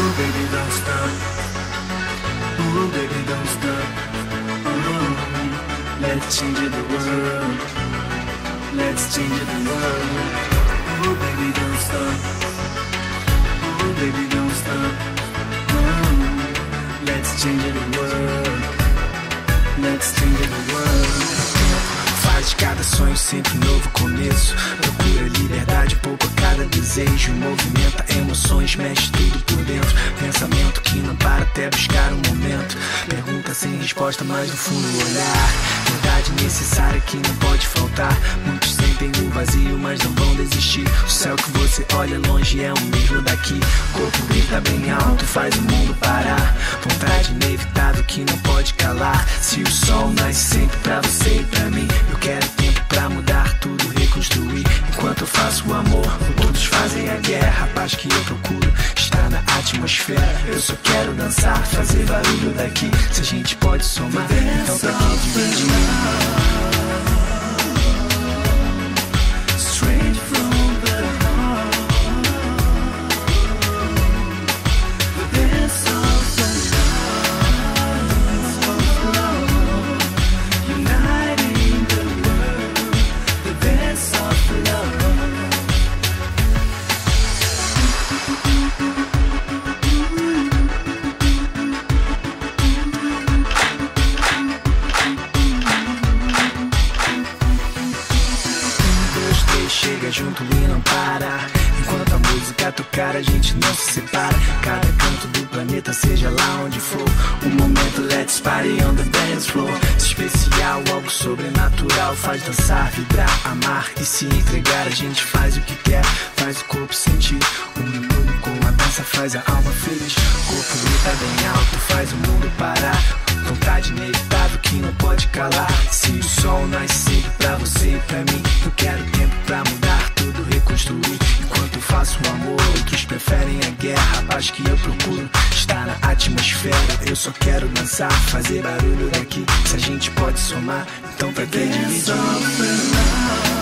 Ooh, baby, don't stop. Ooh, baby, don't stop. Ooh, let's change the world. Let's change the world. Ooh, baby, don't stop. Ooh, baby, don't stop. Ooh, let's change the world. Let's change the world. Faz de cada sonho sempre um novo começo. Procura liberdade, pouco a cada desejo. Movimenta emoções, mexe tudo por dentro. Pensamento que não para até buscar um momento. Pergunta sem resposta, mas no fundo olhar. Verdade necessária que não pode faltar. Muitos sentem o vazio, mas não vão desistir. O céu que você olha longe é o mesmo daqui. O corpo grita bem alto, faz o mundo parar. Vontade inevitável que não pode calar. Se o sol nasce sempre pra você e pra mim, eu quero tempo pra mudar tudo, reconstruir. Enquanto eu faço o amor, outros fazem a guerra. A paz que eu procuro está na atmosfera. Eu só quero dançar, fazer barulho daqui. Se a gente pode somar, então pra que dividir? Straight from the heart, the dance of the love, uniting the world, the dance of love. Chega junto e não para. Enquanto a música tocar, a gente não se separa. Cada canto do planeta, seja lá onde for. Um momento, let's party on the dance floor. Especial, algo sobrenatural. Faz dançar, vibrar, amar e se entregar. A gente faz o que quer, faz o corpo sentir. O mundo com a dança faz a alma feliz. O corpo grita bem alto, faz o mundo parar. Vontade inevitável que não pode calar. Se o sol nasce sempre pra você e pra mim, eu quero tempo pra mudar tudo, reconstruir. Enquanto eu faço o amor, outros preferem a guerra. A paz que eu procuro está na atmosfera. Eu só quero dançar, fazer barulho daqui. Se a gente pode somar, então pra que dividir?